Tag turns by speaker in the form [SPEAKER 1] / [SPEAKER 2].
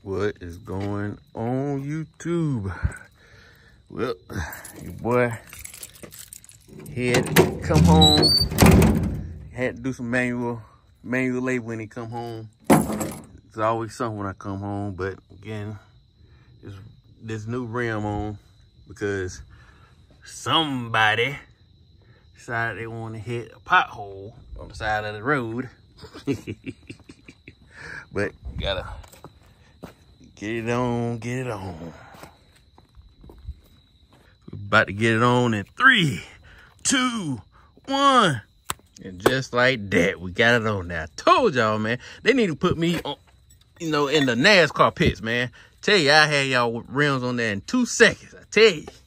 [SPEAKER 1] What is going on YouTube? Well, your boy had to come home. Had to do some manual labor when he come home. It's always something when I come home, but again, there's this new rim on because somebody decided they want to hit a pothole on the side of the road. But you gotta get it on. We're about to get it on in 3, 2, 1. And just like that, we got it on now. I told y'all, man, they need to put me on, in the NASCAR pits, man. Tell you, I had y'all rims on there in 2 seconds. I tell you.